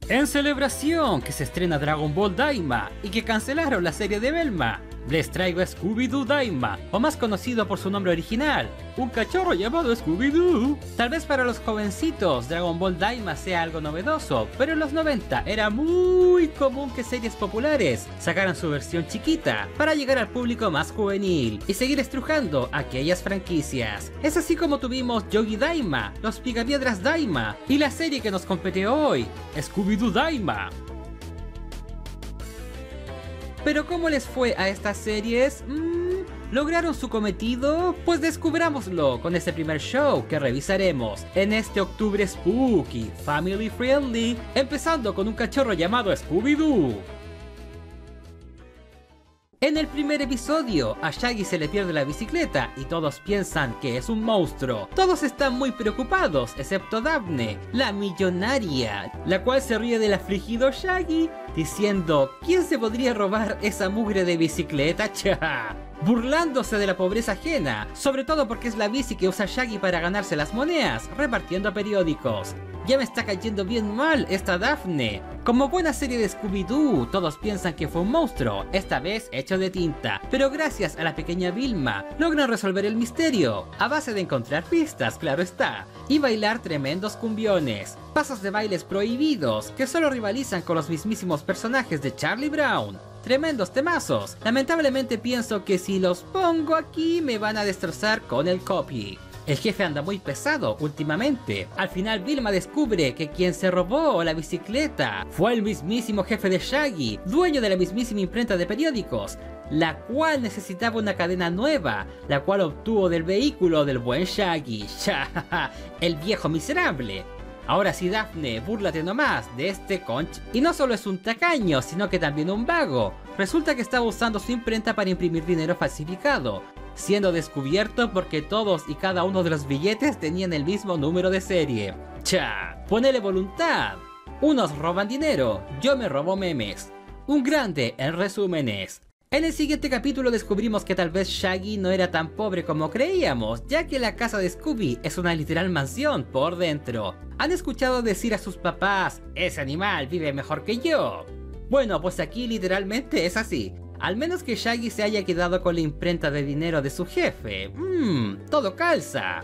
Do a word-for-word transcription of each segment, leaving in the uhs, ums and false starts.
En celebración que se estrena Dragon Ball Daima y que cancelaron la serie de Velma, les traigo a Scooby-Doo Daima, o más conocido por su nombre original, un cachorro llamado Scooby-Doo. Tal vez para los jovencitos Dragon Ball Daima sea algo novedoso, pero en los noventa era muy común que series populares sacaran su versión chiquita para llegar al público más juvenil y seguir estrujando aquellas franquicias. Es así como tuvimos Yogi Daima, los Picapiedras Daima y la serie que nos compete hoy, Scooby-Doo Daima. Pero ¿cómo les fue a estas series? Mm, ¿Lograron su cometido? Pues descubrámoslo con este primer show que revisaremos en este octubre spooky, family friendly, empezando con un cachorro llamado Scooby-Doo. En el primer episodio, a Shaggy se le pierde la bicicleta y todos piensan que es un monstruo. Todos están muy preocupados, excepto Daphne, la millonaria, la cual se ríe del afligido Shaggy, diciendo ¿quién se podría robar esa mugre de bicicleta? ¡Cha! Burlándose de la pobreza ajena, sobre todo porque es la bici que usa Shaggy para ganarse las monedas, repartiendo periódicos. Ya me está cayendo bien mal esta Daphne. Como buena serie de Scooby-Doo, todos piensan que fue un monstruo, esta vez hecho de tinta. Pero gracias a la pequeña Vilma, logran resolver el misterio, a base de encontrar pistas, claro está, y bailar tremendos cumbiones. Pasos de bailes prohibidos, que solo rivalizan con los mismísimos personajes de Charlie Brown. Tremendos temazos. Lamentablemente pienso que si los pongo aquí me van a destrozar con el copy. El jefe anda muy pesado últimamente. Al final Vilma descubre que quien se robó la bicicleta fue el mismísimo jefe de Shaggy, dueño de la mismísima imprenta de periódicos, la cual necesitaba una cadena nueva, la cual obtuvo del vehículo del buen Shaggy. El viejo miserable. Ahora sí, Daphne, búrlate nomás de este conch. Y no solo es un tacaño, sino que también un vago. Resulta que estaba usando su imprenta para imprimir dinero falsificado, siendo descubierto porque todos y cada uno de los billetes tenían el mismo número de serie. ¡Cha! ¡Ponele voluntad! Unos roban dinero, yo me robo memes. Un grande en resúmenes. En el siguiente capítulo descubrimos que tal vez Shaggy no era tan pobre como creíamos, ya que la casa de Scooby es una literal mansión por dentro. ¿Han escuchado decir a sus papás, ese animal vive mejor que yo? Bueno, pues aquí literalmente es así. Al menos que Shaggy se haya quedado con la imprenta de dinero de su jefe. Mmm, todo calza.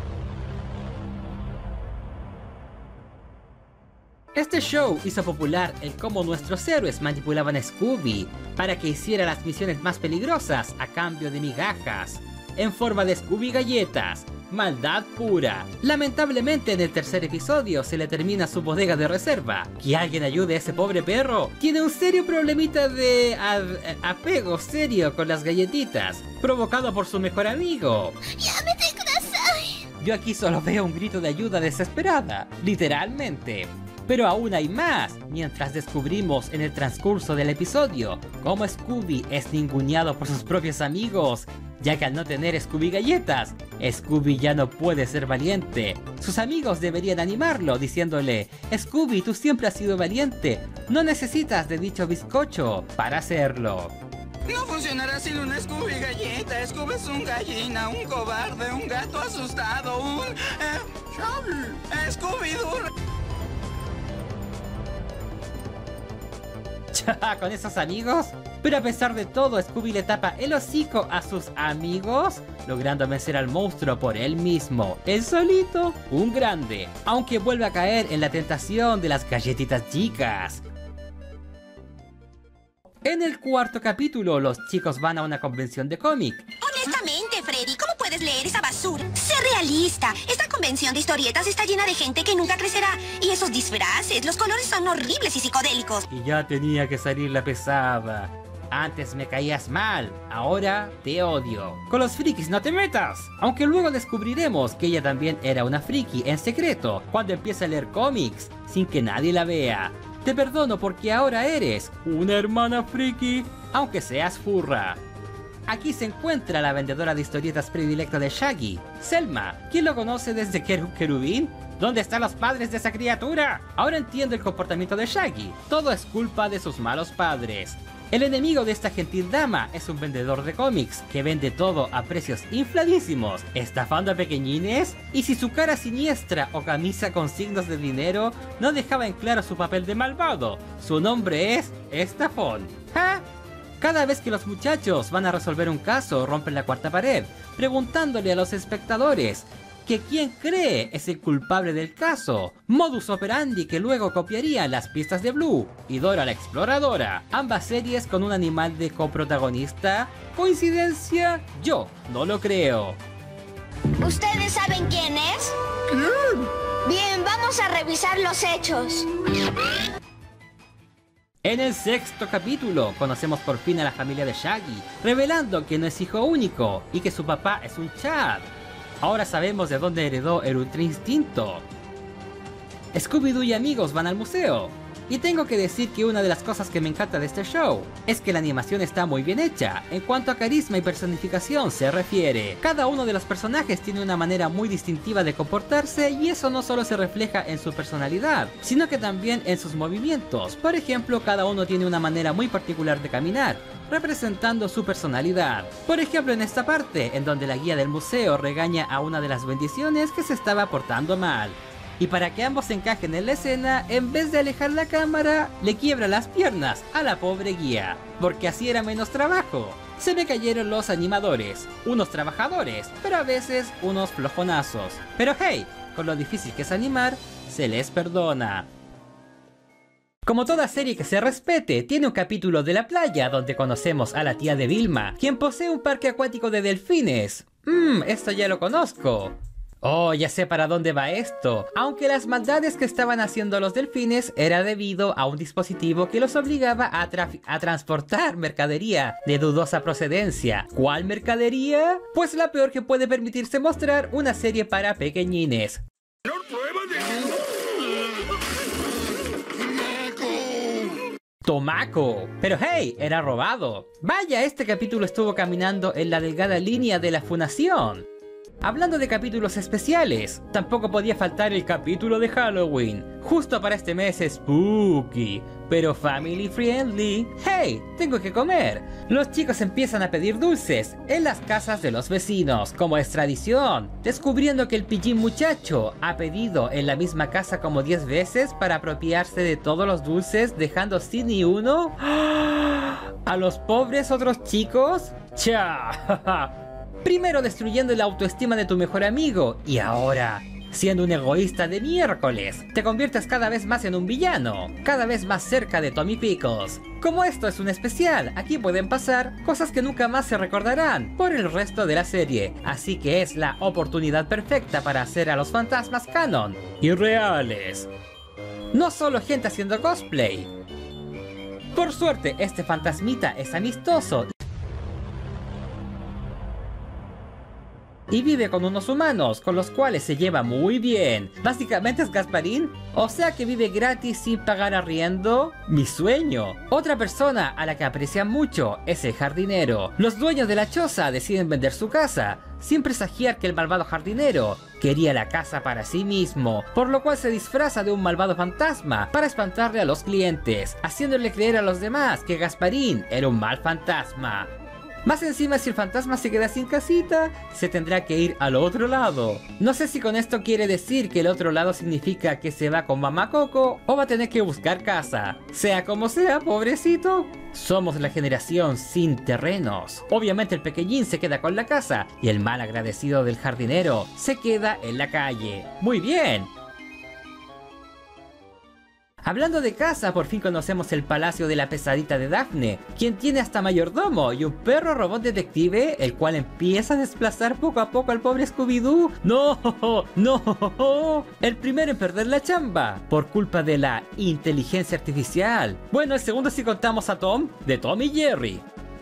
Este show hizo popular el cómo nuestros héroes manipulaban a Scooby para que hiciera las misiones más peligrosas a cambio de migajas, en forma de Scooby galletas, maldad pura. Lamentablemente en el tercer episodio se le termina su bodega de reserva. Que alguien ayude a ese pobre perro. Tiene un serio problemita de apego serio con las galletitas, provocado por su mejor amigo. ¡Yamete kudasai! Yo aquí solo veo un grito de ayuda desesperada, literalmente. Pero aún hay más, mientras descubrimos en el transcurso del episodio cómo Scooby es ninguneado por sus propios amigos, ya que al no tener Scooby galletas, Scooby ya no puede ser valiente. Sus amigos deberían animarlo diciéndole, Scooby, tú siempre has sido valiente, no necesitas de dicho bizcocho para hacerlo. No funcionará sin una Scooby galleta. Scooby es un gallina, un cobarde, un gato asustado, un... Eh, Shaggy, Scooby-Doo. ¿Con esos amigos? Pero a pesar de todo, Scooby le tapa el hocico a sus amigos, logrando vencer al monstruo por él mismo. Él solito, un grande, aunque vuelve a caer en la tentación de las galletitas chicas. En el cuarto capítulo, los chicos van a una convención de cómic. Honestamente, Freddy, ¿cómo puedes leer esa basura? Sé realista. Esta convención de historietas está llena de gente que nunca crecerá. Y esos disfraces, los colores son horribles y psicodélicos. Y ya tenía que salir la pesada. Antes me caías mal, ahora te odio. Con los frikis no te metas. Aunque luego descubriremos que ella también era una friki en secreto, cuando empieza a leer cómics, sin que nadie la vea. Te perdono porque ahora eres una hermana friki, aunque seas furra. Aquí se encuentra la vendedora de historietas predilecta de Shaggy, Selma. ¿Quién lo conoce desde Keru Kerubín? ¿Dónde están los padres de esa criatura? Ahora entiendo el comportamiento de Shaggy. Todo es culpa de sus malos padres. El enemigo de esta gentil dama es un vendedor de cómics que vende todo a precios infladísimos, estafando a pequeñines, y si su cara siniestra o camisa con signos de dinero no dejaba en claro su papel de malvado, su nombre es Estafón. ¿Ja? Cada vez que los muchachos van a resolver un caso, rompen la cuarta pared, preguntándole a los espectadores que quién cree es el culpable del caso, modus operandi que luego copiarían las pistas de Blue y Dora la Exploradora, ambas series con un animal de coprotagonista. ¿Coincidencia? Yo no lo creo. ¿Ustedes saben quién es? ¿Quién? Bien, vamos a revisar los hechos. En el sexto capítulo conocemos por fin a la familia de Shaggy, revelando que no es hijo único y que su papá es un Chad. Ahora sabemos de dónde heredó el Ultra Instinto. Scooby-Doo y amigos van al museo. Y tengo que decir que una de las cosas que me encanta de este show es que la animación está muy bien hecha en cuanto a carisma y personificación se refiere. Cada uno de los personajes tiene una manera muy distintiva de comportarse y eso no solo se refleja en su personalidad, sino que también en sus movimientos. Por ejemplo, cada uno tiene una manera muy particular de caminar, representando su personalidad. Por ejemplo, en esta parte, en donde la guía del museo regaña a una de las bendiciones que se estaba portando mal. Y para que ambos encajen en la escena, en vez de alejar la cámara, le quiebra las piernas a la pobre guía, porque así era menos trabajo. Se me cayeron los animadores, unos trabajadores, pero a veces unos flojonazos. Pero hey, con lo difícil que es animar, se les perdona. Como toda serie que se respete, tiene un capítulo de la playa donde conocemos a la tía de Vilma, quien posee un parque acuático de delfines. Mmm, esto ya lo conozco. Oh, ya sé para dónde va esto. Aunque las maldades que estaban haciendo los delfines era debido a un dispositivo que los obligaba a, a transportar mercadería de dudosa procedencia. ¿Cuál mercadería? Pues la peor que puede permitirse mostrar una serie para pequeñines. Tomaco. Pero hey, era robado. Vaya, este capítulo estuvo caminando en la delgada línea de la funación. Hablando de capítulos especiales, tampoco podía faltar el capítulo de Halloween, justo para este mes spooky, pero family friendly. ¡Hey! ¡Tengo que comer! Los chicos empiezan a pedir dulces en las casas de los vecinos, como es tradición, descubriendo que el pillín muchacho ha pedido en la misma casa como diez veces para apropiarse de todos los dulces, dejando sin ni uno a los pobres otros chicos. ¡Cha! Primero destruyendo la autoestima de tu mejor amigo y ahora, siendo un egoísta de miércoles, te conviertes cada vez más en un villano, cada vez más cerca de Tommy Pickles. Como esto es un especial, aquí pueden pasar cosas que nunca más se recordarán por el resto de la serie, así que es la oportunidad perfecta para hacer a los fantasmas canon y reales. No solo gente haciendo cosplay. Por suerte, este fantasmita es amistoso y vive con unos humanos, con los cuales se lleva muy bien. Básicamente es Gasparín, o sea que vive gratis sin pagar arriendo. Mi sueño. Otra persona a la que aprecia mucho es el jardinero. Los dueños de la choza deciden vender su casa, sin presagiar que el malvado jardinero quería la casa para sí mismo, por lo cual se disfraza de un malvado fantasma para espantarle a los clientes, haciéndole creer a los demás que Gasparín era un mal fantasma. Más encima, si el fantasma se queda sin casita, se tendrá que ir al otro lado. No sé si con esto quiere decir que el otro lado significa que se va con Mamá Coco o va a tener que buscar casa. Sea como sea, pobrecito. Somos la generación sin terrenos. Obviamente el pequeñín se queda con la casa y el mal agradecido del jardinero se queda en la calle. Muy bien. Hablando de casa, por fin conocemos el palacio de la pesadita de Daphne, quien tiene hasta mayordomo y un perro robot detective, el cual empieza a desplazar poco a poco al pobre Scooby-Doo. ¡No! ¡No! El primero en perder la chamba, por culpa de la inteligencia artificial. Bueno, el segundo si contamos a Tom, de Tom y Jerry.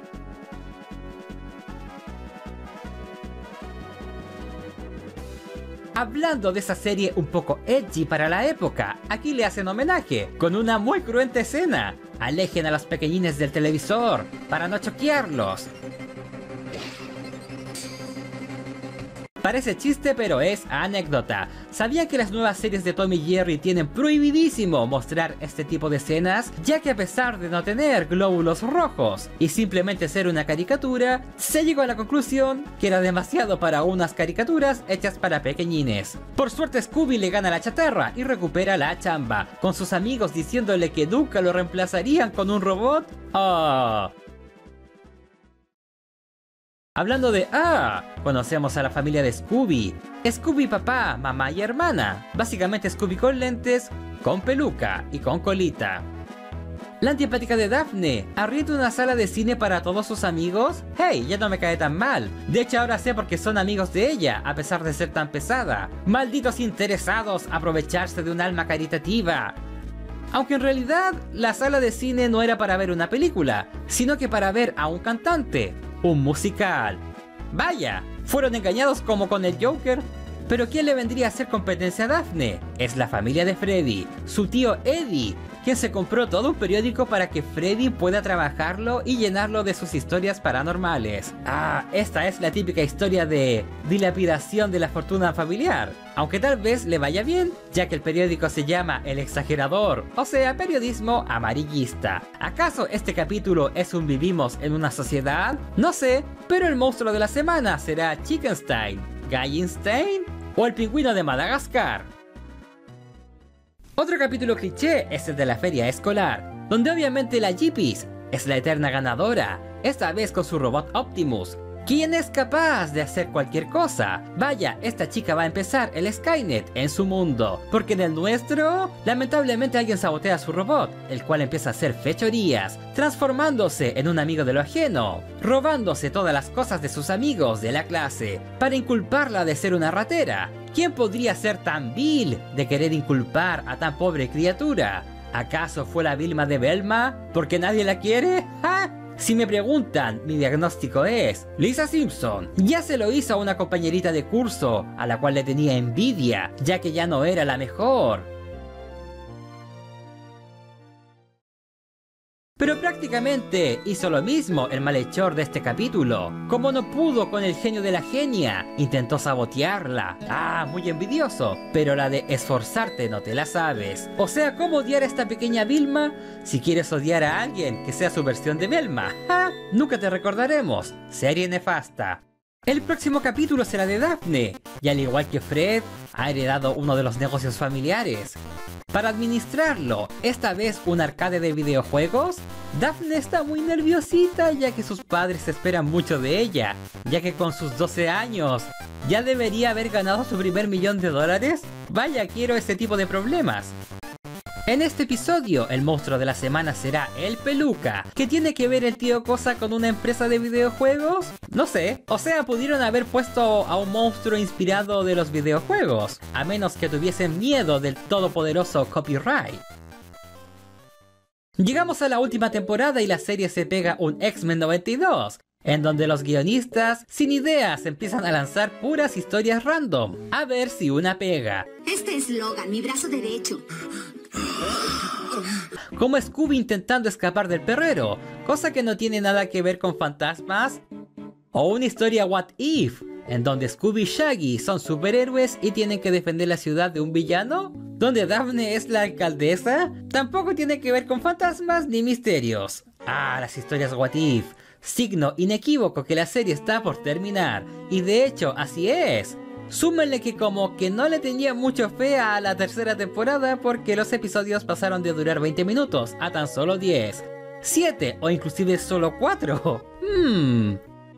Hablando de esa serie un poco edgy para la época, aquí le hacen homenaje con una muy cruenta escena. Alejen a los pequeñines del televisor para no choquearlos. Parece chiste, pero es anécdota. ¿Sabían que las nuevas series de Tom y Jerry tienen prohibidísimo mostrar este tipo de escenas? Ya que a pesar de no tener glóbulos rojos y simplemente ser una caricatura, se llegó a la conclusión que era demasiado para unas caricaturas hechas para pequeñines. Por suerte Scooby le gana la chatarra y recupera la chamba, con sus amigos diciéndole que nunca lo reemplazarían con un robot. ¡Oh! Hablando de ah, conocemos a la familia de Scooby. Scooby papá, mamá y hermana. Básicamente Scooby con lentes, con peluca y con colita. La antipática de Daphne, ¿arrienda una sala de cine para todos sus amigos? Hey, ya no me cae tan mal. De hecho ahora sé por qué son amigos de ella, a pesar de ser tan pesada. Malditos interesados, aprovecharse de un alma caritativa. Aunque en realidad la sala de cine no era para ver una película, sino que para ver a un cantante, un musical. Vaya, fueron engañados como con el Joker. Pero ¿quién le vendría a hacer competencia a Daphne? Es la familia de Freddy, su tío Eddie, quien se compró todo un periódico para que Freddy pueda trabajarlo y llenarlo de sus historias paranormales. Ah, esta es la típica historia de dilapidación de la fortuna familiar. Aunque tal vez le vaya bien, ya que el periódico se llama El Exagerador, o sea, periodismo amarillista. ¿Acaso este capítulo es un vivimos en una sociedad? No sé, pero el monstruo de la semana será Chickenstein, Gallenstein o el pingüino de Madagascar. Otro capítulo cliché es el de la feria escolar, donde obviamente la Jeepies es la eterna ganadora, esta vez con su robot Optimus, quien es capaz de hacer cualquier cosa. Vaya, esta chica va a empezar el Skynet en su mundo, porque en el nuestro, lamentablemente alguien sabotea su robot, el cual empieza a hacer fechorías, transformándose en un amigo de lo ajeno, robándose todas las cosas de sus amigos de la clase, para inculparla de ser una ratera. ¿Quién podría ser tan vil de querer inculpar a tan pobre criatura? ¿Acaso fue la Vilma de Velma? ¿Porque nadie la quiere? ¡Ja! Si me preguntan, mi diagnóstico es Lisa Simpson ya se lo hizo a una compañerita de curso a la cual le tenía envidia, ya que ya no era la mejor. Pero prácticamente hizo lo mismo el malhechor de este capítulo. Como no pudo con el genio de la genia, intentó sabotearla. Ah, muy envidioso. Pero la de esforzarte no te la sabes. O sea, ¿cómo odiar a esta pequeña Vilma? Si quieres odiar a alguien que sea su versión de Velma. ¡Ah! Nunca te recordaremos. Serie nefasta. El próximo capítulo será de Daphne, y al igual que Fred, ha heredado uno de los negocios familiares. Para administrarlo, esta vez un arcade de videojuegos, Daphne está muy nerviosita ya que sus padres esperan mucho de ella, ya que con sus doce años ya debería haber ganado su primer millón de dólares. Vaya, quiero este tipo de problemas. En este episodio, el monstruo de la semana será el Peluca. ¿Qué tiene que ver el tío Cosa con una empresa de videojuegos? No sé. O sea, pudieron haber puesto a un monstruo inspirado de los videojuegos, a menos que tuviesen miedo del todopoderoso copyright. Llegamos a la última temporada y la serie se pega un X-Men noventa y dos, en donde los guionistas, sin ideas, empiezan a lanzar puras historias random, a ver si una pega. Este es Logan, mi brazo derecho. Como Scooby intentando escapar del perrero, cosa que no tiene nada que ver con fantasmas. O una historia What If, en donde Scooby y Shaggy son superhéroes y tienen que defender la ciudad de un villano, donde Daphne es la alcaldesa. Tampoco tiene que ver con fantasmas ni misterios. Ah, las historias What If, signo inequívoco que la serie está por terminar, y de hecho así es. Súmenle que como que no le tenía mucho fe a la tercera temporada porque los episodios pasaron de durar veinte minutos a tan solo diez, siete o inclusive solo cuatro. Hmm.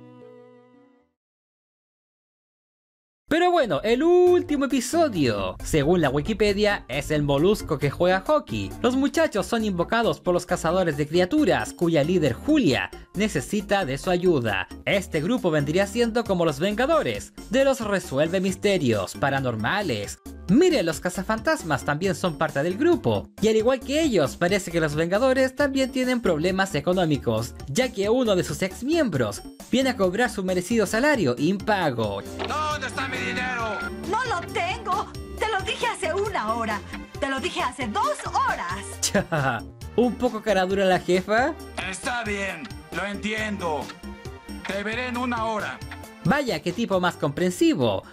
Pero bueno, el último episodio, según la Wikipedia, es el molusco que juega hockey. Los muchachos son invocados por los cazadores de criaturas, cuya líder Julia necesita de su ayuda. Este grupo vendría siendo como los Vengadores, de los resuelve misterios paranormales. Miren, los cazafantasmas también son parte del grupo, y al igual que ellos, parece que los Vengadores también tienen problemas económicos, ya que uno de sus ex miembros viene a cobrar su merecido salario impago. ¿Dónde está mi dinero? ¡No lo tengo! ¡Te lo dije hace una hora! ¡Te lo dije hace dos horas! Cha, ¿un poco cara dura la jefa? Está bien, lo entiendo. Te veré en una hora. Vaya, qué tipo más comprensivo.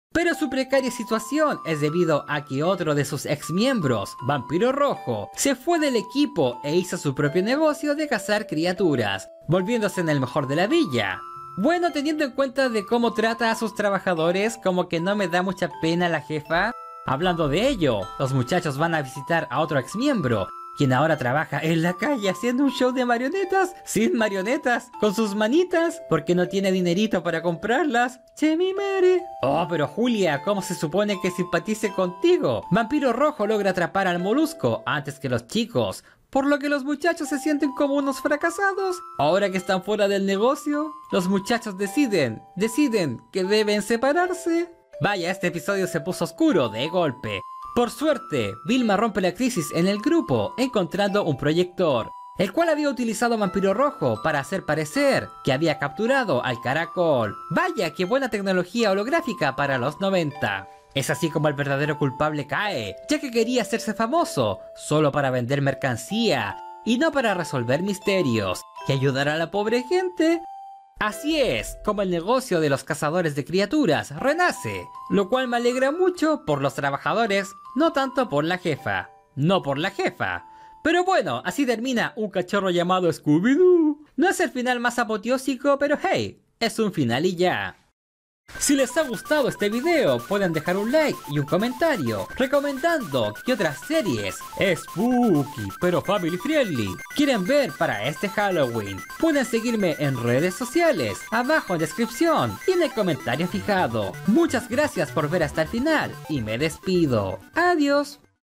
Pero su precaria situación es debido a que otro de sus ex miembros, Vampiro Rojo, se fue del equipo e hizo su propio negocio de cazar criaturas, volviéndose en el mejor de la villa. Bueno, teniendo en cuenta de cómo trata a sus trabajadores, como que no me da mucha pena la jefa. Hablando de ello, los muchachos van a visitar a otro ex miembro, quien ahora trabaja en la calle haciendo un show de marionetas, sin marionetas, con sus manitas, porque no tiene dinerito para comprarlas. Che, mi madre. Oh, pero Julia, ¿cómo se supone que simpatice contigo? Vampiro Rojo logra atrapar al molusco antes que los chicos, por lo que los muchachos se sienten como unos fracasados. Ahora que están fuera del negocio, los muchachos deciden, deciden que deben separarse. Vaya, este episodio se puso oscuro de golpe. Por suerte, Vilma rompe la crisis en el grupo encontrando un proyector, el cual había utilizado Vampiro Rojo para hacer parecer que había capturado al caracol. Vaya, qué buena tecnología holográfica para los noventa. Es así como el verdadero culpable cae, ya que quería hacerse famoso solo para vender mercancía y no para resolver misterios y ayudar a la pobre gente. Así es como el negocio de los cazadores de criaturas renace, lo cual me alegra mucho por los trabajadores, no tanto por la jefa. No por la jefa. Pero bueno, así termina Un Cachorro Llamado Scooby-Doo. No es el final más apoteósico, pero hey, es un final y ya. Si les ha gustado este video, pueden dejar un like y un comentario recomendando qué otras series spooky pero family friendly quieren ver para este Halloween. Pueden seguirme en redes sociales, abajo en descripción y en el comentario fijado. Muchas gracias por ver hasta el final y me despido. Adiós.